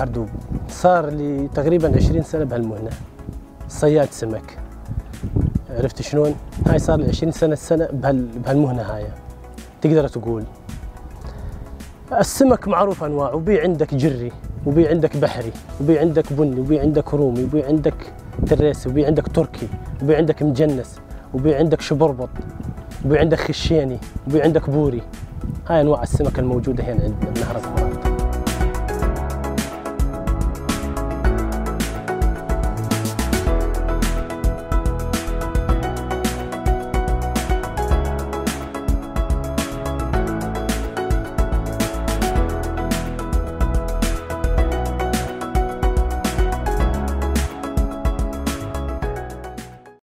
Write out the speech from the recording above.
عردوب. صار لي تقريبا 20 سنة بهالمهنة، صياد سمك. عرفت شلون؟ هاي صار لي 20 سنة بهالمهنة هاي. تقدر تقول السمك معروف انواع، وبي عندك جري، وبي عندك بحري، وبي عندك بني، وبي عندك رومي، وبي عندك تريسي، وبي عندك تركي، وبي عندك مجنس، وبي عندك شبربط، وبي عندك خشيني، وبي عندك بوري. هاي انواع السمك الموجودة هنا عندنا بنهر.